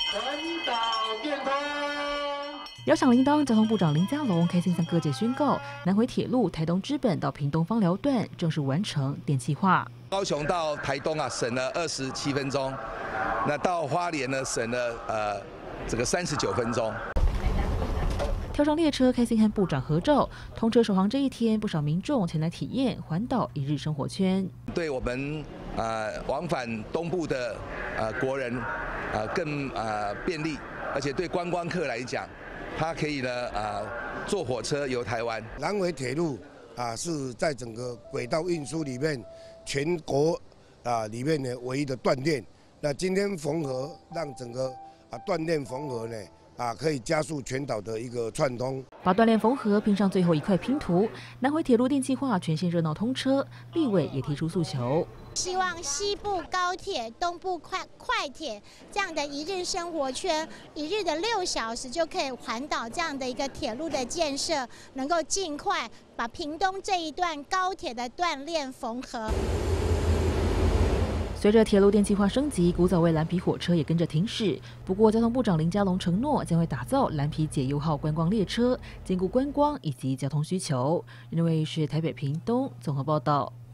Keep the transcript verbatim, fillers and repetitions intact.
环岛电通。 遥响铃铛，交通部长林佳龙开心向各界宣告，南回铁路台东知本到屏东芳寮段正式完成电气化。 高雄到台东啊，省了二十七分钟；那到花莲呢，省了呃这个三十九分钟。 跳上列车，开心和部长合照。通车首航这一天，不少民众前来体验环岛一日生活圈。 对我们呃往返东部的呃国人呃更呃便利，而且对观光客来讲。 它可以呢，啊、呃，坐火车游台湾。 南回铁路啊，是在整个轨道运输里面，全国啊里面呢唯一的断链。那今天缝合，让整个啊断链缝合呢啊，可以加速全岛的一个串通。 把断链缝合拼上最后一块拼图，南回铁路电气化全线热闹通车。立委也提出诉求。 希望西部高铁、东部快快铁这样的一日生活圈，一日的六小时就可以环岛这样的一个铁路的建设，能够尽快把屏东这一段高铁的断链缝合。 随着铁路电气化升级，古早味蓝皮火车也跟着停驶。不过，交通部长林佳龙承诺将会打造蓝皮解忧号观光列车，兼顾观光以及交通需求。认为是台北屏东综合报道。